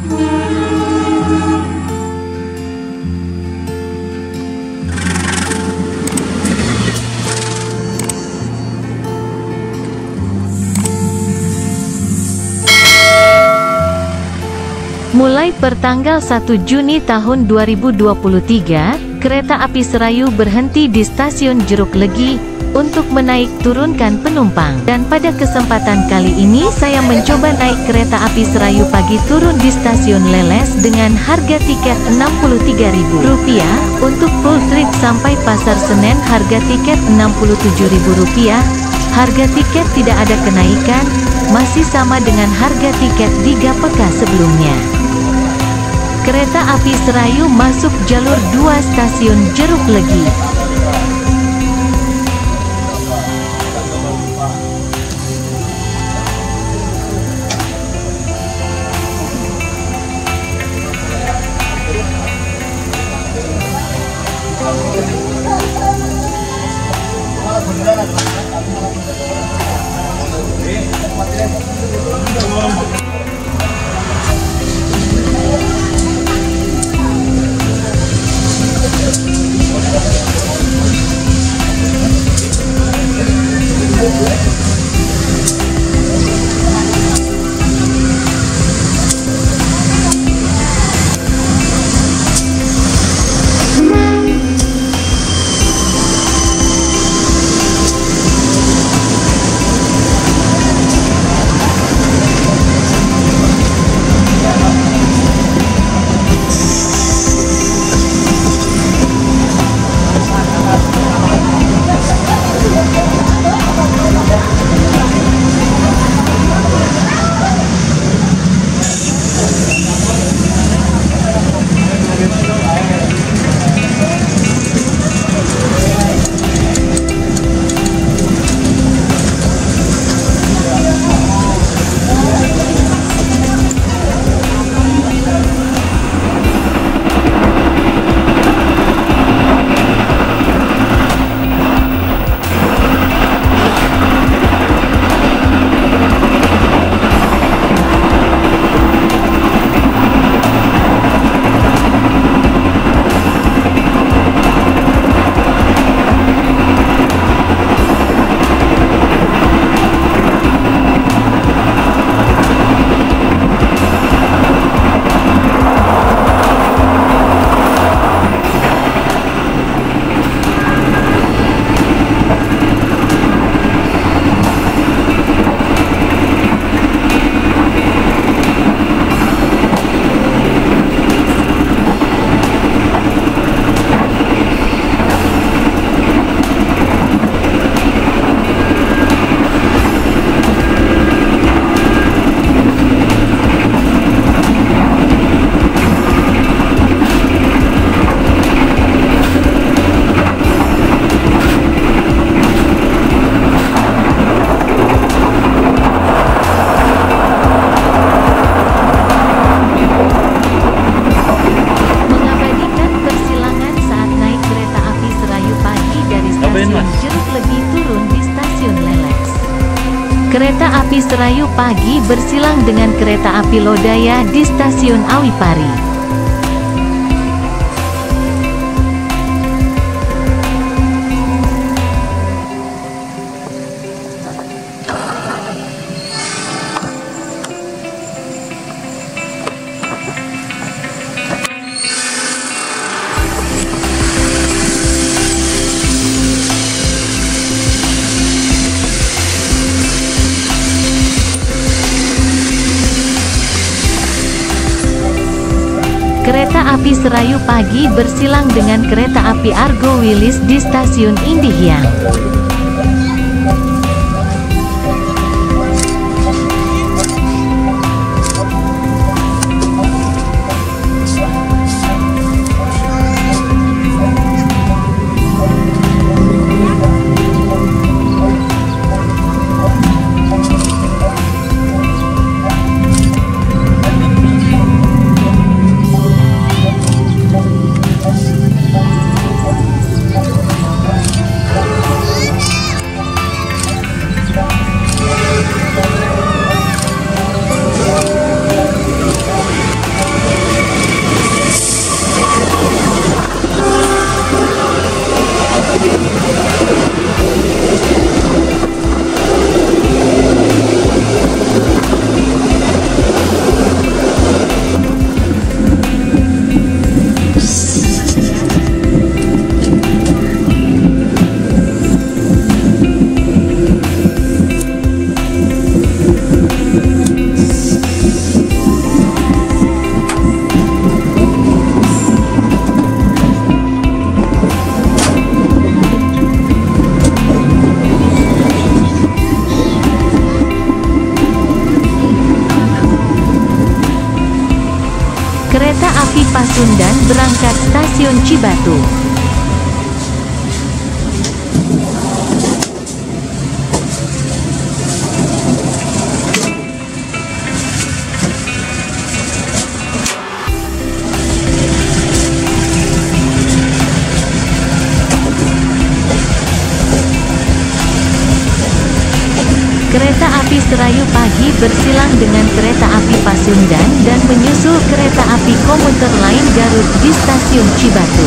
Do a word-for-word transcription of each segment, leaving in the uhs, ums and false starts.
Mulai pertanggal satu Juni tahun dua ribu dua puluh tiga, kereta api Serayu berhenti di stasiun Jeruk Legi untuk menaik turunkan penumpang. Dan pada kesempatan kali ini saya mencoba naik kereta api Serayu pagi turun di stasiun Leles dengan harga tiket enam puluh tiga ribu rupiah. Untuk full trip sampai Pasar Senen harga tiket enam puluh tujuh ribu rupiah. Harga tiket tidak ada kenaikan, masih sama dengan harga tiket tiga pekan sebelumnya. Kereta api Serayu masuk jalur dua stasiun Jeruk Legi. Jeruk Legi turun di stasiun Leles. Kereta api Serayu pagi bersilang dengan kereta api Lodaya di stasiun Awipari. Kereta api Serayu pagi bersilang dengan kereta api Argo Wilis di stasiun Indihiyang. Kereta api Pasundan berangkat stasiun Cibatu. Kereta api Serayu pagi bersilang dengan kereta api Pasundan dan menyusul kereta api komuter lain Garut di stasiun Cibatu.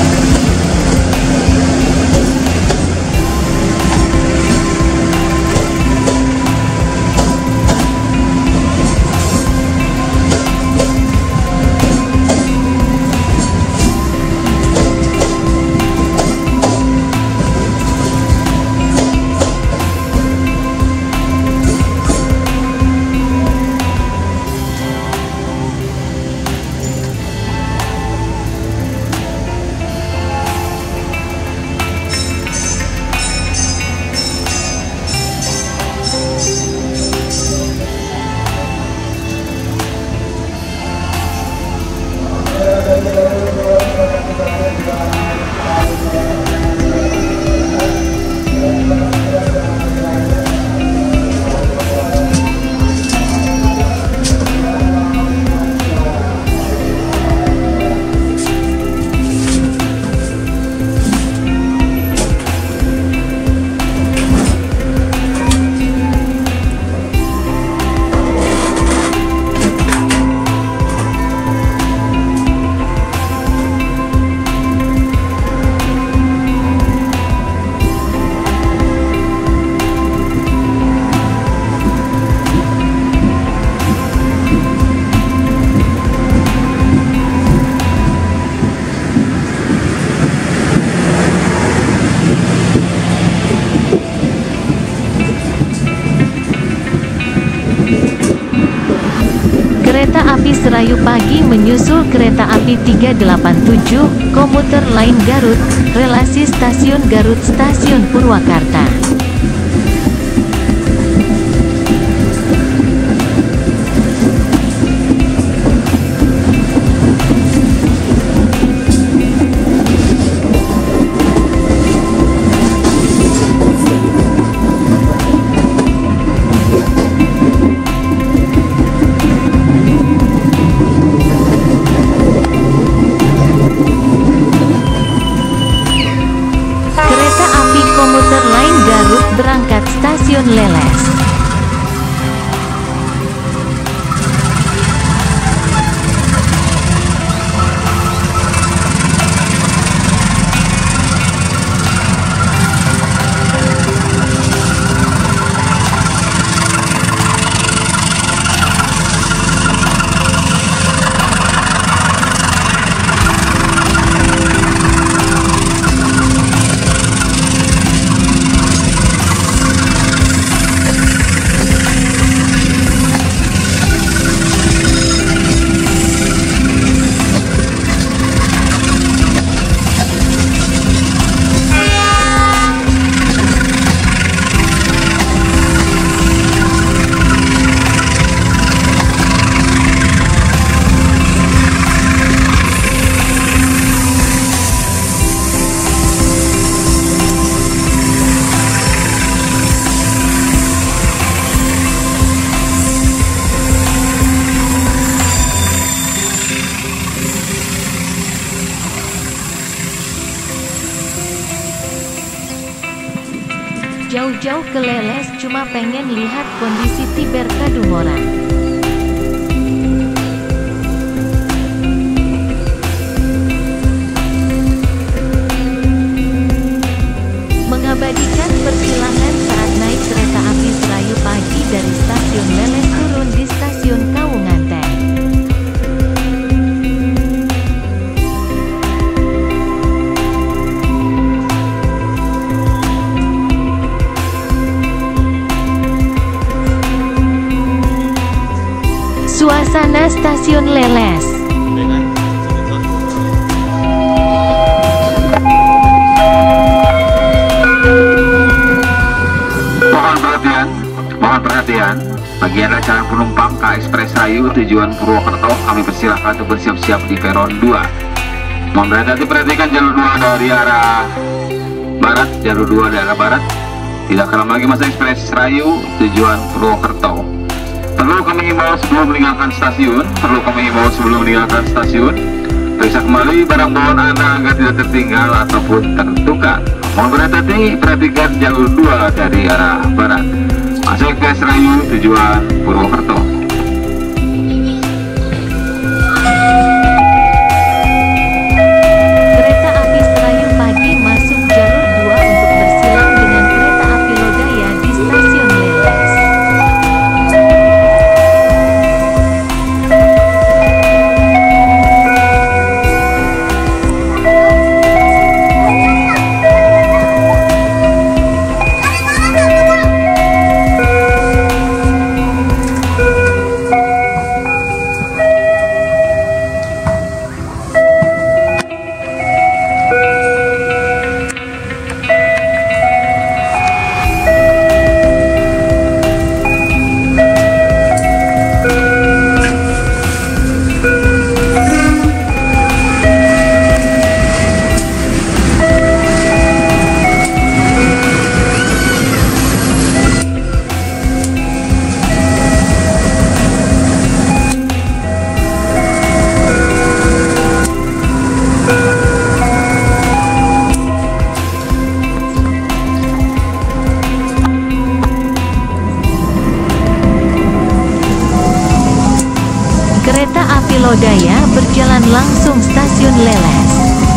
Kereta api Serayu pagi menyusul kereta api tiga delapan tujuh, komuter lain Garut, relasi stasiun Garut stasiun Purwakarta. Komuter lain Garut berangkat stasiun Leles. Jauh-jauh ke Leles cuma pengen lihat kondisi Tiber Kadungora. Mengabadikan persilangan saat naik kereta api Serayu pagi dari stasiun Leles turun di stasiun Kawunganten. Suasana stasiun Leles. Mohon perhatian, mohon perhatian. Bagi Anda calon penumpang K Ekspres Rayu tujuan Purwokerto, kami persilahkan untuk bersiap-siap di peron dua. Mohon berhati-hati, perhatikan jalur dua dari arah barat, jalur dua dari arah barat. Tidak akan lama lagi masa Ekspres Rayu tujuan Purwokerto. Perlu kami himbau sebelum meninggalkan stasiun, perlu kami himbau sebelum meninggalkan stasiun, periksa kembali barang bawaan Anda agar tidak tertinggal ataupun tertukar. Mohon berhati-hati, perhatikan jalur dua dari arah barat. Masuk Ekspres Rayu tujuan Purwokerto. Kereta api Serayu pagi masuk jalur dua untuk bersilang dengan kereta api Lodaya di stasiun Leles. Kereta api Lodaya berjalan langsung stasiun Leles.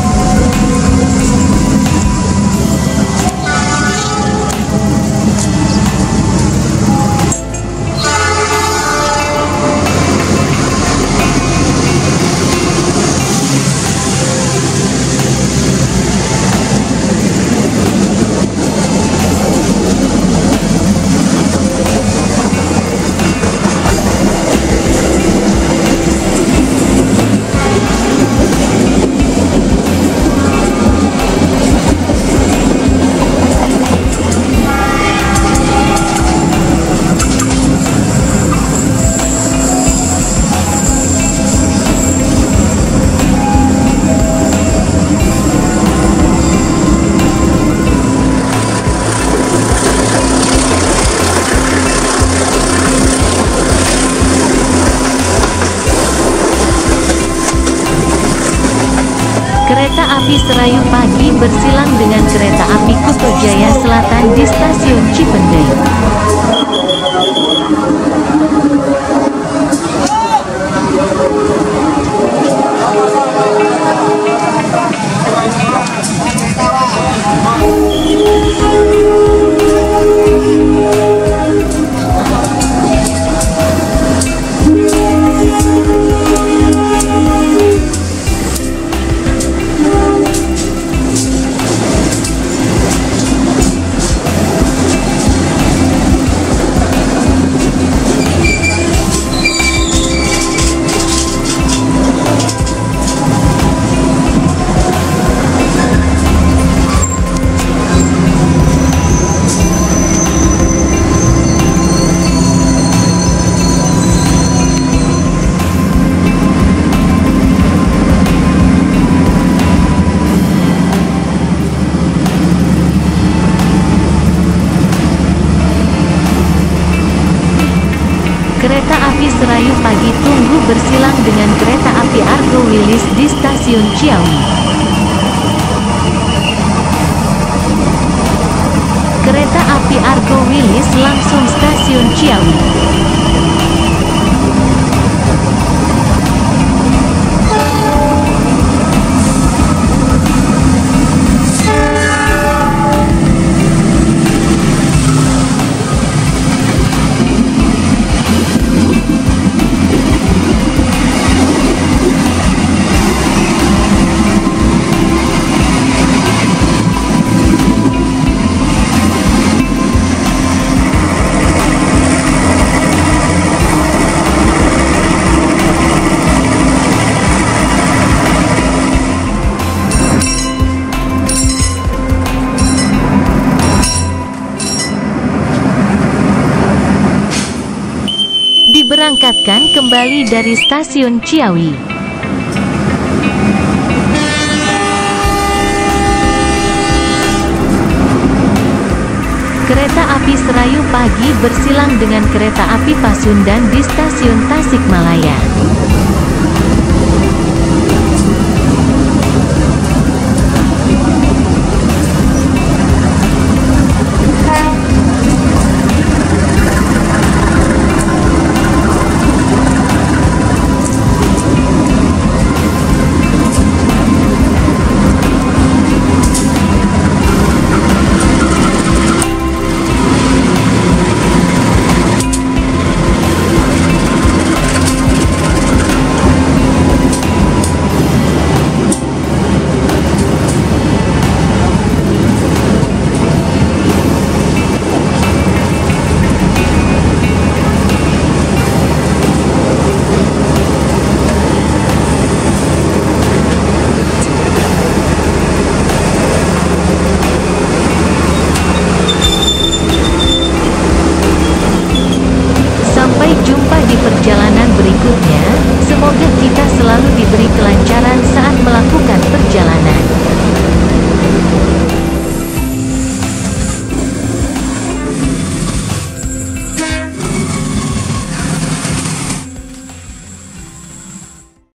Kereta api Serayu pagi bersilang dengan kereta api Kuto Jaya Selatan di stasiun Cipendei. Kereta api Serayu pagi tunggu bersilang dengan kereta api Argo Wilis di stasiun Ciawi. Kereta api Argo Wilis langsung stasiun Ciawi. akan kembali dari stasiun Ciawi. Kereta api Serayu pagi bersilang dengan kereta api Pasundan di stasiun Tasikmalaya. Jumpa di perjalanan berikutnya, semoga kita selalu diberi kelancaran saat